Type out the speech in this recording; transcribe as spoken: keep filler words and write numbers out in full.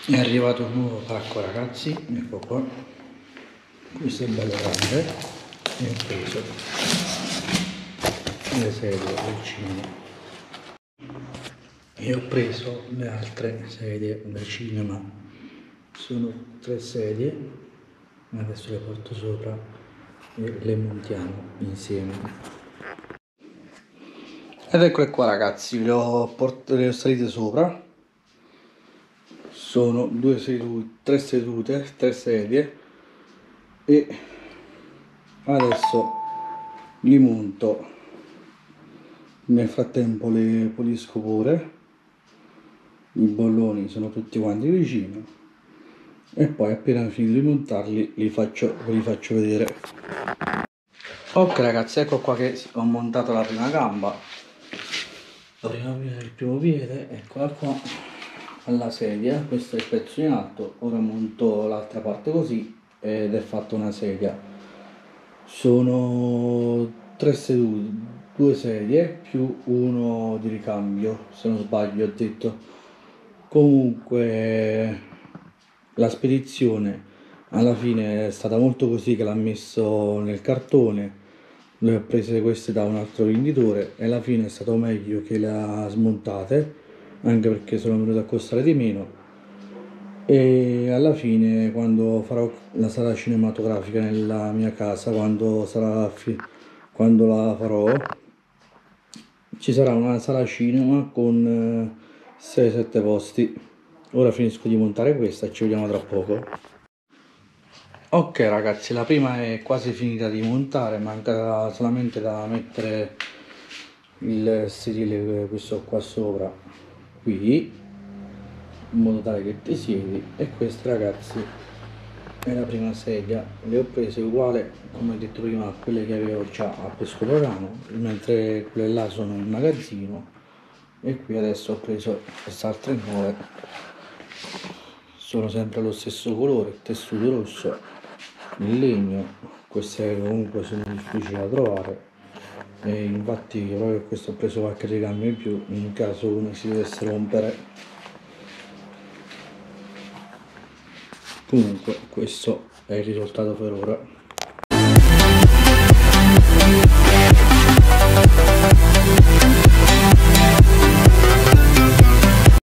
È arrivato un nuovo pacco, ragazzi, ecco qua. Questo è bello grande e ho preso le sedie del cinema e ho preso le altre sedie del cinema. Sono tre sedie, adesso le porto sopra e le montiamo insieme. Ed eccole qua, ragazzi, le ho, port- le ho salite sopra. Sono due sedute, tre sedute, tre sedie, e adesso li monto. Nel frattempo le pulisco pure, i bolloni sono tutti quanti vicino, e poi appena finito di montarli li faccio, ve li faccio vedere. Ok, ragazzi, ecco qua che ho montato la prima gamba, la prima, il primo piede, eccola qua alla sedia. Questo è il pezzo in alto. Ora monto l'altra parte così ed è fatta una sedia. Sono tre sedute, due sedie più uno di ricambio, se non sbaglio ho detto. Comunque la spedizione alla fine è stata molto così, che l'ha messo nel cartone. Le ho prese queste da un altro venditore e alla fine è stato meglio che le ha smontate, anche perché sono venute a costare di meno. E alla fine, quando farò la sala cinematografica nella mia casa, quando sarà quando la farò, ci sarà una sala cinema con sei sette posti. Ora finisco di montare questa e ci vediamo tra poco. Ok, ragazzi, la prima è quasi finita di montare, manca solamente da mettere il sedile, questo qua sopra, qui, in modo tale che ti siedi. E questa, ragazzi, è la prima sedia. Le ho prese uguale, come ho detto prima, a quelle che avevo già a Pescopagano, mentre quelle là sono in magazzino. E qui adesso ho preso queste altre nuove, sono sempre lo stesso colore, tessuto rosso, in legno. Queste comunque sono difficili da trovare, e infatti proprio per questo ho preso qualche ricambio in più in caso uno si dovesse rompere. Comunque questo è il risultato per ora.